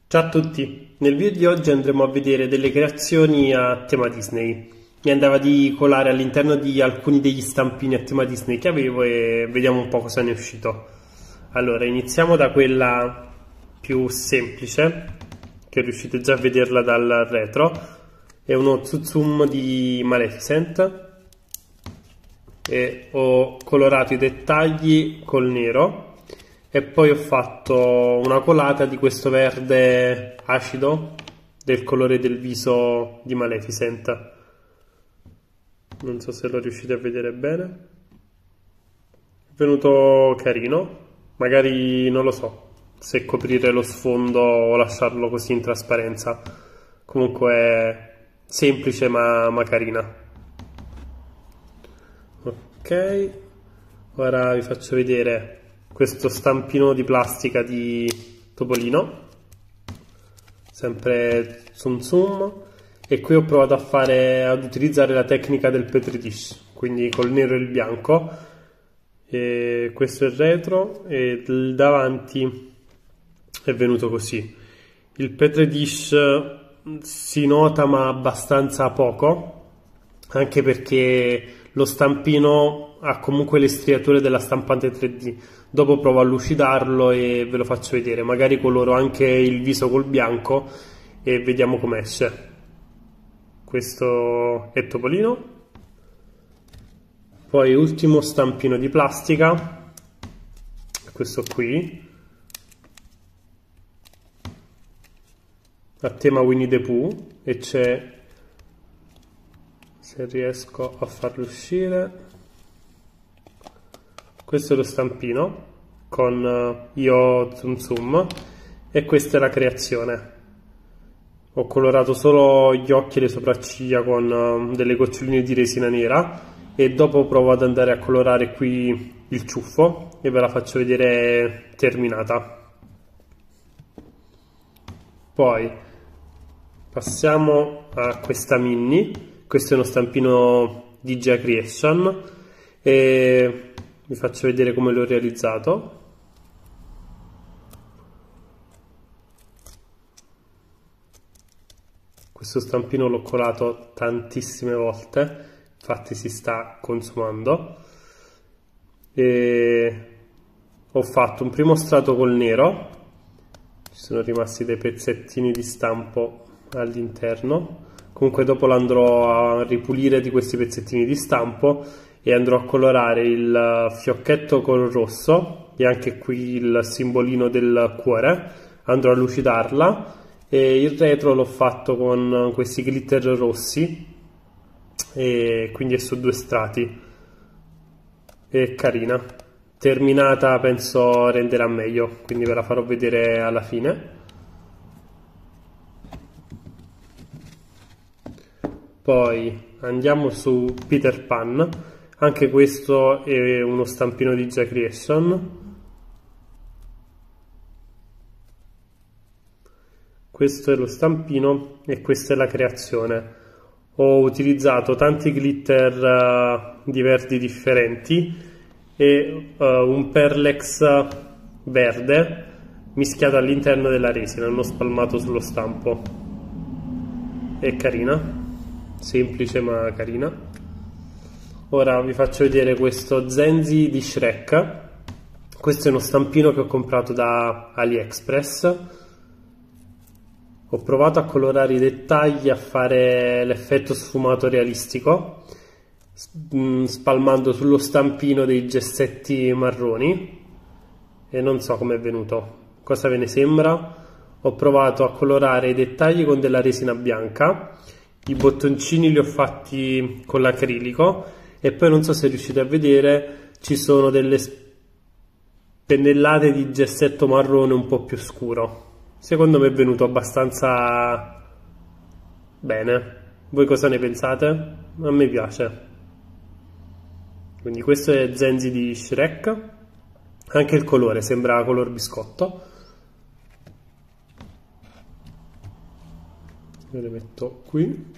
Ciao a tutti, nel video di oggi andremo a vedere delle creazioni a tema Disney. Mi andava di colare all'interno di alcuni degli stampini a tema Disney che avevo e vediamo un po' cosa ne è uscito. Allora, iniziamo da quella più semplice, che riuscite già a vederla dal retro. È uno Tsum di Maleficent e ho colorato i dettagli col nero. E poi ho fatto una colata di questo verde acido del colore del viso di Maleficent. Non so se lo riuscite a vedere bene. È venuto carino. Magari non lo so se coprire lo sfondo o lasciarlo così in trasparenza. Comunque è semplice ma carina. Ok, ora vi faccio vedere questo stampino di plastica di Topolino, sempre Tsum Tsum, e qui ho provato ad utilizzare la tecnica del Petri dish, quindi col nero e il bianco. E questo è il retro e il davanti è venuto così. Il Petri dish si nota ma abbastanza poco, anche perché lo stampino ha comunque le striature della stampante 3D. Dopo provo a lucidarlo e ve lo faccio vedere, magari coloro anche il viso col bianco e vediamo come esce. Questo è Topolino. Poi ultimo stampino di plastica, questo qui, a tema Winnie the Pooh, e c'è, se riesco a farlo uscire, questo è lo stampino con Io Tsum Tsum e questa è la creazione. Ho colorato solo gli occhi e le sopracciglia con delle goccioline di resina nera e dopo provo ad andare a colorare qui il ciuffo e ve la faccio vedere terminata. Poi passiamo a questa mini. Questo è uno stampino di Gia Creation e vi faccio vedere come l'ho realizzato. Questo stampino l'ho colato tantissime volte, infatti si sta consumando. E ho fatto un primo strato col nero, ci sono rimasti dei pezzettini di stampo all'interno. Comunque dopo l'andrò a ripulire di questi pezzettini di stampo e andrò a colorare il fiocchetto col rosso e anche qui il simbolino del cuore. Andrò a lucidarla e il retro l'ho fatto con questi glitter rossi e quindi è su 2 strati. È carina. Terminata penso renderà meglio, quindi ve la farò vedere alla fine. Poi andiamo su Peter Pan. Anche questo è uno stampino di Gia Creation. Questo è lo stampino e questa è la creazione. Ho utilizzato tanti glitter di verdi differenti e un perlex verde mischiato all'interno della resina, l'ho spalmato sullo stampo. È carina, semplice ma carina. Ora vi faccio vedere questo Zenzi di Shrek. Questo è uno stampino che ho comprato da AliExpress. Ho provato a colorare i dettagli, a fare l'effetto sfumato realistico, spalmando sullo stampino dei gessetti marroni e non so come è venuto. Cosa ve ne sembra? Ho provato a colorare i dettagli con della resina bianca, i bottoncini li ho fatti con l'acrilico e poi non so se riuscite a vedere, ci sono delle pennellate di gessetto marrone un po' più scuro. Secondo me è venuto abbastanza bene. Voi cosa ne pensate? A me piace. Quindi questo è Zenzi di Shrek. Anche il colore sembra color biscotto. Ve le metto qui.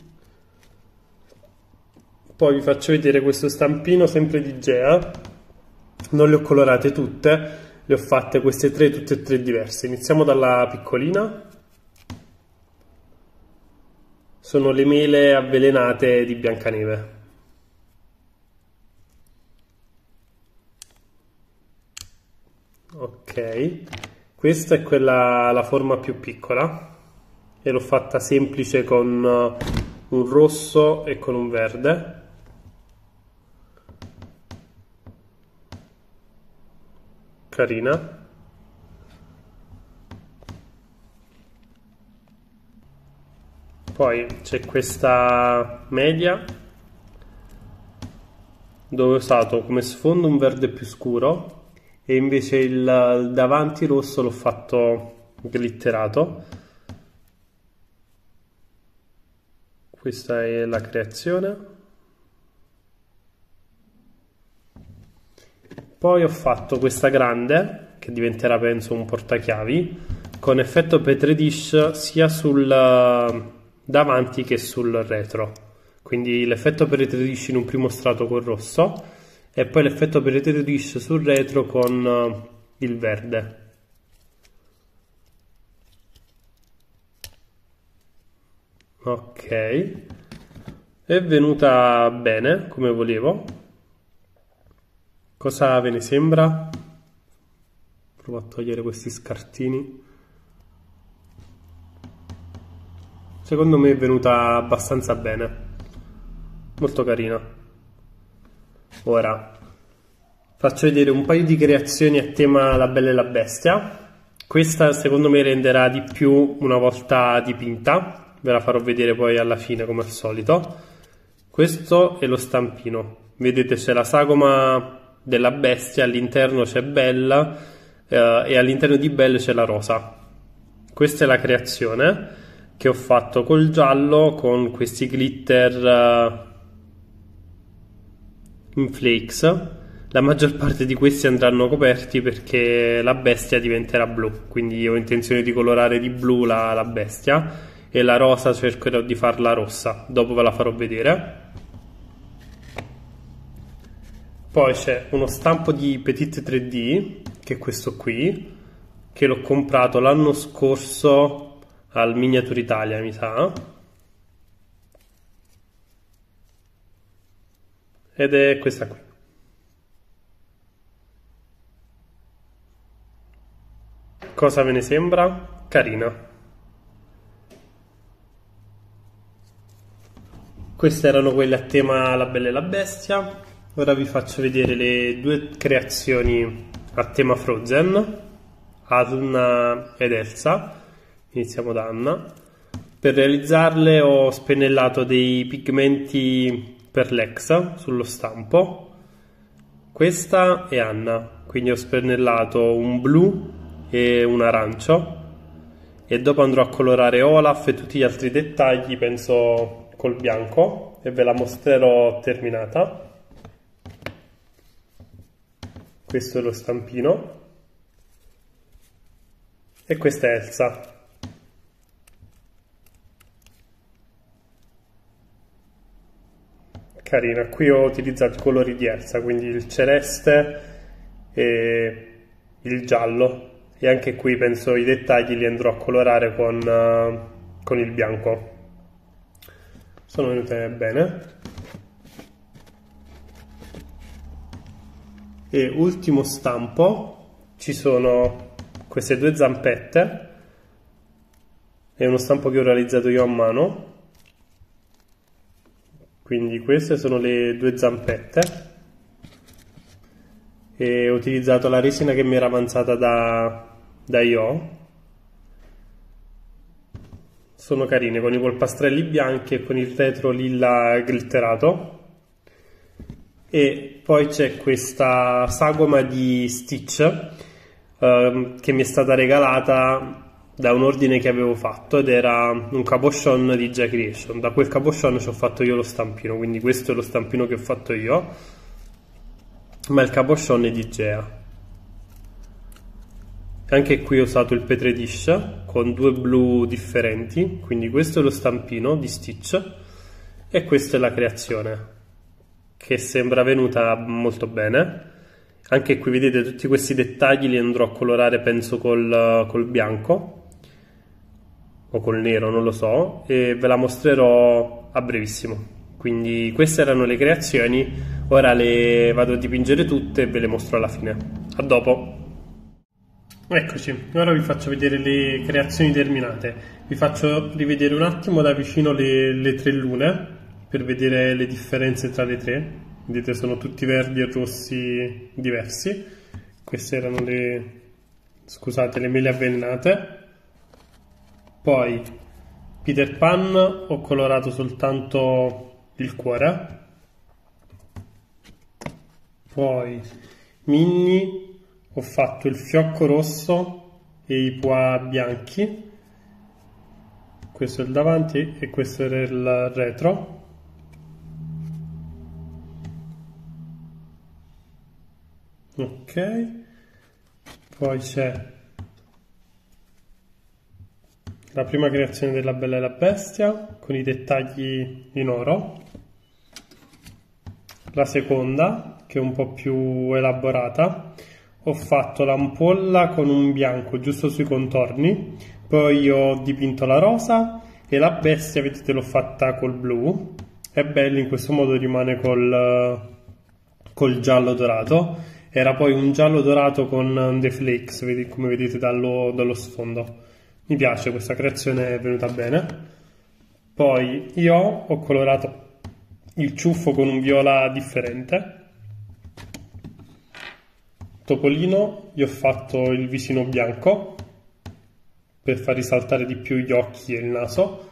Poi vi faccio vedere questo stampino sempre di Gea. Non le ho colorate tutte, le ho fatte queste tre, tutte e tre diverse. Iniziamo dalla piccolina. Sono le mele avvelenate di Biancaneve. Ok, questa è la forma più piccola e l'ho fatta semplice con un rosso e con un verde. Carina. Poi c'è questa media dove ho usato come sfondo un verde più scuro e invece il davanti rosso l'ho fatto glitterato. Questa è la creazione. Poi ho fatto questa grande che diventerà penso un portachiavi con effetto petri dish sia sul davanti che sul retro, quindi l'effetto petri dish in un primo strato col rosso e poi l'effetto petri dish sul retro con il verde. Ok, è venuta bene come volevo. Cosa ve ne sembra? Provo a togliere questi scartini. Secondo me è venuta abbastanza bene, molto carina. Ora faccio vedere un paio di creazioni a tema La Bella e la Bestia. Questa secondo me renderà di più una volta dipinta, ve la farò vedere poi alla fine come al solito. Questo è lo stampino, vedete c'è la sagoma della bestia, all'interno c'è Bella e all'interno di Bella c'è la rosa. Questa è la creazione che ho fatto col giallo con questi glitter in flakes. La maggior parte di questi andranno coperti perché la bestia diventerà blu, quindi ho intenzione di colorare di blu la bestia e la rosa cercherò di farla rossa, dopo ve la farò vedere. Poi c'è uno stampo di Petit 3D che è questo qui, che l'ho comprato l'anno scorso al Miniature Italia, mi sa, ed è questa qui. Cosa ve ne sembra? Carina. Queste erano quelle a tema La Bella e la Bestia. Ora vi faccio vedere le due creazioni a tema Frozen, Anna ed Elsa. Iniziamo da Anna. Per realizzarle ho spennellato dei pigmenti per l'ex sullo stampo. Questa è Anna, quindi ho spennellato un blu e un arancio e dopo andrò a colorare Olaf e tutti gli altri dettagli, penso col bianco, e ve la mostrerò terminata. Questo è lo stampino e questa è Elsa. Carina, qui ho utilizzato i colori di Elsa, quindi il celeste e il giallo, e anche qui penso i dettagli li andrò a colorare con il bianco. Sono venute bene. E ultimo stampo, ci sono queste due zampette, è uno stampo che ho realizzato io a mano. Quindi queste sono le due zampette e ho utilizzato la resina che mi era avanzata da IO. Sono carine, con i polpastrelli bianchi e con il retro lilla glitterato. E poi c'è questa sagoma di Stitch che mi è stata regalata da un ordine che avevo fatto ed era un cabochon di J Creation. Da quel cabochon ci ho fatto io lo stampino, quindi questo è lo stampino che ho fatto io, ma il cabochon è di Gea. Anche qui ho usato il Petri dish con due blu differenti, quindi questo è lo stampino di Stitch e questa è la creazione, che sembra venuta molto bene. Anche qui vedete tutti questi dettagli li andrò a colorare penso col bianco. o col nero, non lo so, e ve la mostrerò a brevissimo. Quindi queste erano le creazioni, ora le vado a dipingere tutte e ve le mostro alla fine. A dopo! Eccoci, ora vi faccio vedere le creazioni terminate. Vi faccio rivedere un attimo da vicino le tre lune per vedere le differenze tra le tre. Vedete, sono tutti verdi e rossi diversi. Queste erano le mele avvelenate. Poi Peter Pan ho colorato soltanto il cuore. Poi Minnie ho fatto il fiocco rosso e i pois bianchi. Questo è il davanti e questo era il retro. Ok, poi c'è la prima creazione della Bella e la Bestia con i dettagli in oro, la seconda che è un po' più elaborata, ho fatto l'ampolla con un bianco giusto sui contorni, poi ho dipinto la rosa e la bestia, vedete, l'ho fatta col blu, è bello, in questo modo rimane col giallo dorato. Era poi un giallo dorato con dei flakes, come vedete dallo sfondo. Mi piace, questa creazione è venuta bene. Poi io ho colorato il ciuffo con un viola differente. Topolino gli ho fatto il visino bianco per far risaltare di più gli occhi e il naso.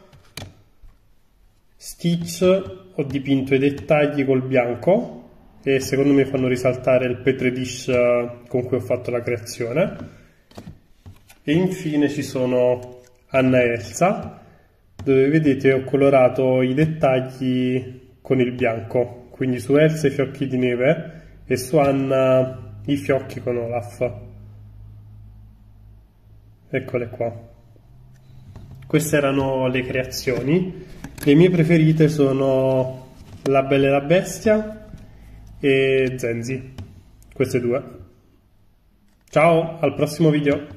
Stitch ho dipinto i dettagli col bianco e secondo me fanno risaltare il petri dish con cui ho fatto la creazione. E infine ci sono Anna e Elsa, dove vedete ho colorato i dettagli con il bianco, quindi su Elsa i fiocchi di neve e su Anna i fiocchi con Olaf. Eccole qua. Queste erano le creazioni. Le mie preferite sono La Bella e la Bestia e Zenzi, queste due. Ciao, al prossimo video!